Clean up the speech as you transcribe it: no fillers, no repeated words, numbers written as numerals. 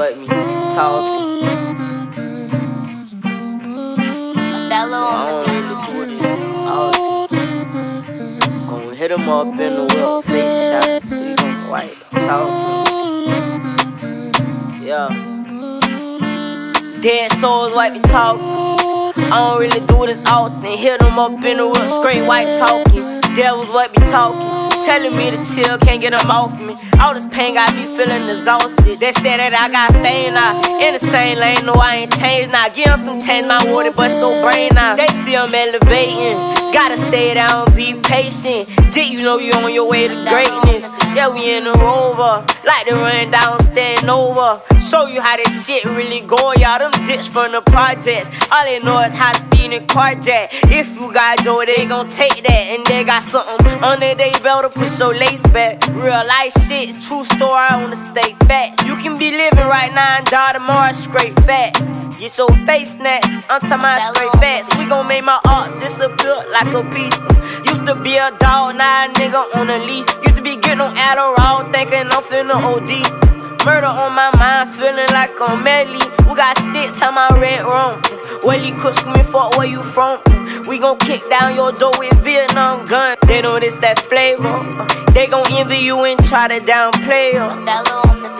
what me talking. I don't really do this often. Gonna hit him up in the whip, face shot. We gon' white talking. Yeah. Dead souls, white me talking. I don't really do this often. Hit them up in the whip, straight white talking. Devils, what be talking. Telling me to chill, can't get them off me. All this pain got me feeling exhausted. They said that I got fame now. In the same lane, no, I ain't changed now. Give them some change, my water, but your brain now. They see I'm elevating. Gotta stay down, be patient. Dick, you know you on your way to greatness. Yeah, we in the Rover. Like to run down, stand over. Show you how this shit really going. Y'all them dicks from the projects. All they know is high speed and carjack. If you got dough, they gon' take that. And they got something under they belt to push your lace back. Real life shit, true story, I wanna stay facts. You can be living right now and die tomorrow, straight facts. Get your face snatched, I'm talking about straight facts. We gon' make my art disappear like a piece. Used to be a dog, now a nigga on a leash. Used to be getting on Adderall, thinking I'm finna OD. Murder on my mind, feeling like I'm medley. We got sticks, time I red wrong. Welly cook screaming, fuck where you from. We gon' kick down your door with Vietnam gun. They know this that flavor. They gon' envy you and try to downplay her.